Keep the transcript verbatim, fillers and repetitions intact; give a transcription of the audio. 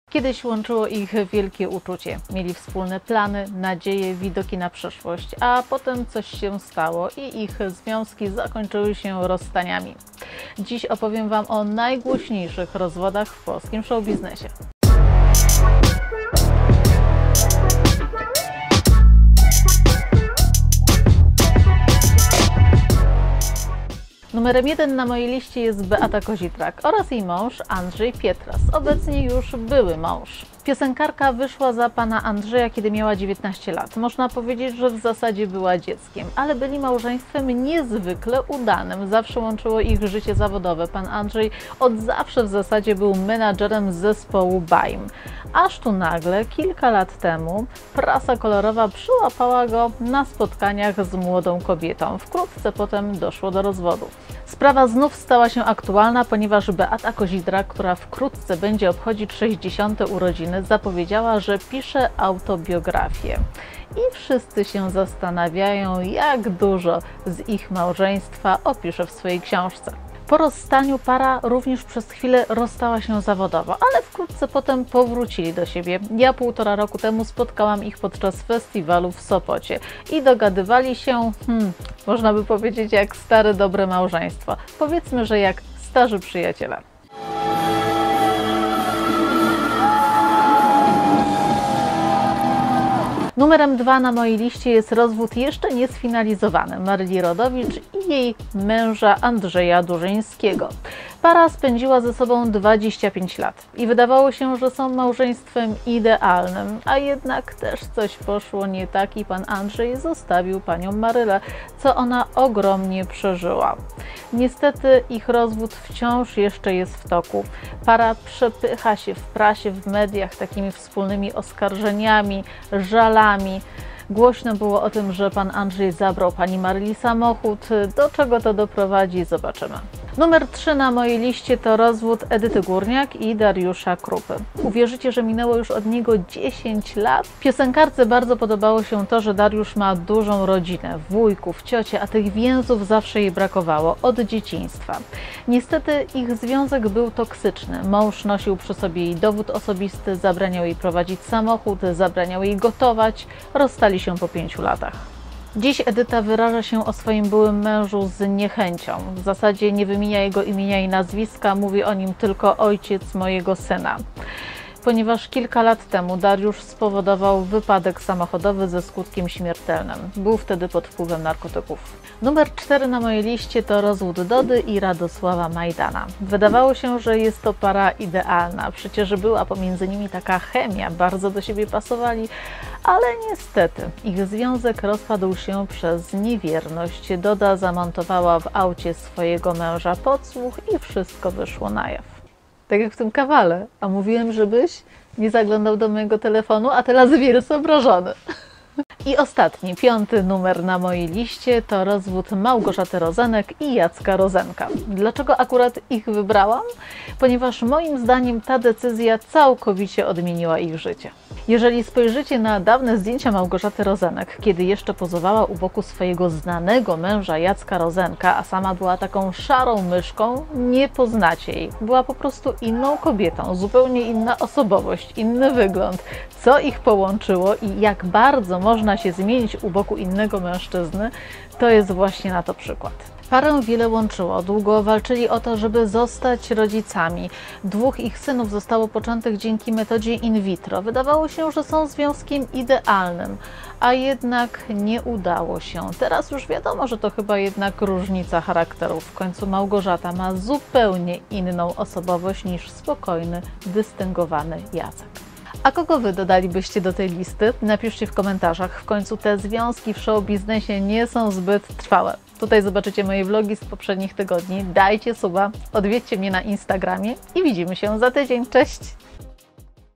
Kiedyś łączyło ich wielkie uczucie. Mieli wspólne plany, nadzieje, widoki na przyszłość, a potem coś się stało i ich związki zakończyły się rozstaniami. Dziś opowiem Wam o najgłośniejszych rozwodach w polskim showbiznesie. Numerem jeden na mojej liście jest Beata Kozitrak oraz jej mąż Andrzej Pietras, obecnie już były mąż. Piosenkarka wyszła za pana Andrzeja, kiedy miała dziewiętnaście lat. Można powiedzieć, że w zasadzie była dzieckiem, ale byli małżeństwem niezwykle udanym. Zawsze łączyło ich życie zawodowe. Pan Andrzej od zawsze w zasadzie był menadżerem zespołu Baim. Aż tu nagle, kilka lat temu, prasa kolorowa przyłapała go na spotkaniach z młodą kobietą. Wkrótce potem doszło do rozwodu. Sprawa znów stała się aktualna, ponieważ Beata Kozitrak, która wkrótce będzie obchodzić sześćdziesiąte urodziny, zapowiedziała, że pisze autobiografię. I wszyscy się zastanawiają, jak dużo z ich małżeństwa opisze w swojej książce. Po rozstaniu para również przez chwilę rozstała się zawodowo, ale wkrótce potem powrócili do siebie. Ja półtora roku temu spotkałam ich podczas festiwalu w Sopocie i dogadywali się, hmm, można by powiedzieć, jak stare, dobre małżeństwo. Powiedzmy, że jak starzy przyjaciele. Numerem dwa na mojej liście jest rozwód jeszcze niesfinalizowany Maryli Rodowicz i jej męża Andrzeja Durzyńskiego. Para spędziła ze sobą dwadzieścia pięć lat i wydawało się, że są małżeństwem idealnym, a jednak też coś poszło nie tak i pan Andrzej zostawił panią Marylę, co ona ogromnie przeżyła. Niestety ich rozwód wciąż jeszcze jest w toku. Para przepycha się w prasie, w mediach takimi wspólnymi oskarżeniami, żalami. Głośno było o tym, że pan Andrzej zabrał pani Maryli samochód. Do czego to doprowadzi, zobaczymy. Numer trzy na mojej liście to rozwód Edyty Górniak i Dariusza Krupy. Uwierzycie, że minęło już od niego dziesięć lat? Piosenkarce bardzo podobało się to, że Dariusz ma dużą rodzinę, wujków, ciocie, a tych więzów zawsze jej brakowało od dzieciństwa. Niestety ich związek był toksyczny. Mąż nosił przy sobie jej dowód osobisty, zabraniał jej prowadzić samochód, zabraniał jej gotować, rozstali się po pięciu latach. Dziś Edyta wyraża się o swoim byłym mężu z niechęcią. W zasadzie nie wymienia jego imienia i nazwiska, mówi o nim tylko ojciec mojego syna. Ponieważ kilka lat temu Dariusz spowodował wypadek samochodowy ze skutkiem śmiertelnym. Był wtedy pod wpływem narkotyków. Numer cztery na mojej liście to rozwód Dody i Radosława Majdana. Wydawało się, że jest to para idealna. Przecież była pomiędzy nimi taka chemia, bardzo do siebie pasowali, ale niestety ich związek rozpadł się przez niewierność. Doda zamontowała w aucie swojego męża podsłuch i wszystko wyszło na jaw. Tak jak w tym kawale. A mówiłem, żebyś nie zaglądał do mojego telefonu, a teraz wielce obrażony. I ostatni, piąty numer na mojej liście to rozwód Małgorzaty Rozenek i Jacka Rozenka. Dlaczego akurat ich wybrałam? Ponieważ moim zdaniem ta decyzja całkowicie odmieniła ich życie. Jeżeli spojrzycie na dawne zdjęcia Małgorzaty Rozenek, kiedy jeszcze pozowała u boku swojego znanego męża Jacka Rozenka, a sama była taką szarą myszką, nie poznacie jej. Była po prostu inną kobietą, zupełnie inna osobowość, inny wygląd. Co ich połączyło i jak bardzo można się zmienić u boku innego mężczyzny, to jest właśnie na to przykład. Parę wiele łączyło. Długo walczyli o to, żeby zostać rodzicami. Dwóch ich synów zostało poczętych dzięki metodzie in vitro. Wydawało się, że są związkiem idealnym, a jednak nie udało się. Teraz już wiadomo, że to chyba jednak różnica charakterów. W końcu Małgorzata ma zupełnie inną osobowość niż spokojny, dystyngowany Jacek. A kogo Wy dodalibyście do tej listy? Napiszcie w komentarzach. W końcu te związki w showbiznesie nie są zbyt trwałe. Tutaj zobaczycie moje vlogi z poprzednich tygodni. Dajcie suba, odwiedźcie mnie na Instagramie i widzimy się za tydzień. Cześć!